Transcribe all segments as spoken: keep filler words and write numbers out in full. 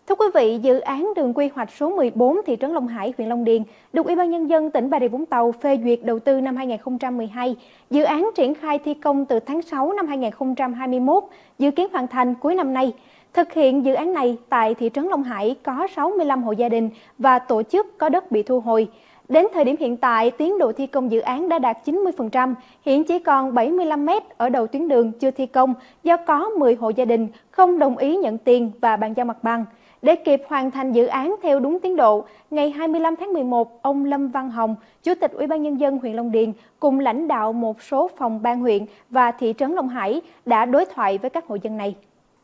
Thưa quý vị, dự án đường quy hoạch số mười bốn thị trấn Long Hải, huyện Long Điền được Ủy ban Nhân dân tỉnh Bà Rịa Vũng Tàu phê duyệt đầu tư năm hai nghìn không trăm mười hai. Dự án triển khai thi công từ tháng sáu năm hai nghìn không trăm hai mươi mốt, dự kiến hoàn thành cuối năm nay. Thực hiện dự án này tại thị trấn Long Hải có sáu mươi lăm hộ gia đình và tổ chức có đất bị thu hồi. Đến thời điểm hiện tại, tiến độ thi công dự án đã đạt chín mươi phần trăm, hiện chỉ còn bảy mươi lăm mét ở đầu tuyến đường chưa thi công do có mười hộ gia đình không đồng ý nhận tiền và bàn giao mặt bằng. Để kịp hoàn thành dự án theo đúng tiến độ, ngày hai mươi lăm tháng mười một, ông Lâm Văn Hồng, Chủ tịch Ủy ban Nhân dân huyện Long Điền cùng lãnh đạo một số phòng ban huyện và thị trấn Long Hải đã đối thoại với các hộ dân này.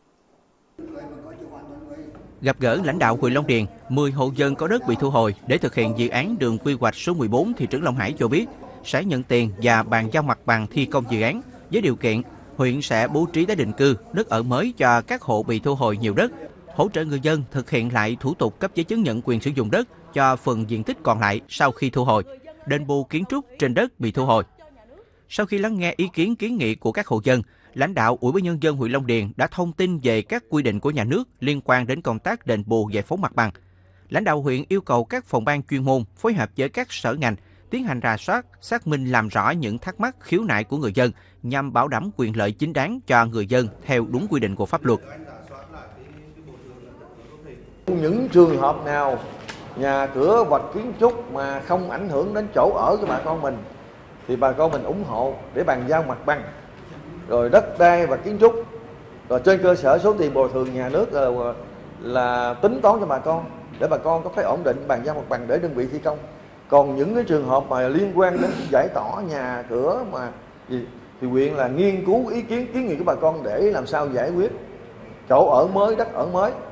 Gặp gỡ lãnh đạo huyện Long Điền, mười hộ dân có đất bị thu hồi để thực hiện dự án đường quy hoạch số mười bốn thị trấn Long Hải cho biết sẽ nhận tiền và bàn giao mặt bằng thi công dự án với điều kiện huyện sẽ bố trí tái định cư, đất ở mới cho các hộ bị thu hồi nhiều đất, hỗ trợ người dân thực hiện lại thủ tục cấp giấy chứng nhận quyền sử dụng đất cho phần diện tích còn lại sau khi thu hồi, đền bù kiến trúc trên đất bị thu hồi. Sau khi lắng nghe ý kiến kiến nghị của các hộ dân, lãnh đạo Ủy ban Nhân dân huyện Long Điền đã thông tin về các quy định của nhà nước liên quan đến công tác đền bù giải phóng mặt bằng. Lãnh đạo huyện yêu cầu các phòng ban chuyên môn phối hợp với các sở ngành tiến hành rà soát, xác minh làm rõ những thắc mắc khiếu nại của người dân nhằm bảo đảm quyền lợi chính đáng cho người dân theo đúng quy định của pháp luật. Những trường hợp nào nhà cửa vật kiến trúc mà không ảnh hưởng đến chỗ ở của bà con mình thì bà con mình ủng hộ để bàn giao mặt bằng, rồi đất đai và kiến trúc, rồi trên cơ sở số tiền bồi thường nhà nước là, là tính toán cho bà con để bà con có cái ổn định bàn giao mặt bằng để đơn vị thi công. Còn những cái trường hợp mà liên quan đến giải tỏa nhà cửa mà gì thì huyện là nghiên cứu ý kiến kiến nghị của bà con để làm sao giải quyết chỗ ở mới, đất ở mới.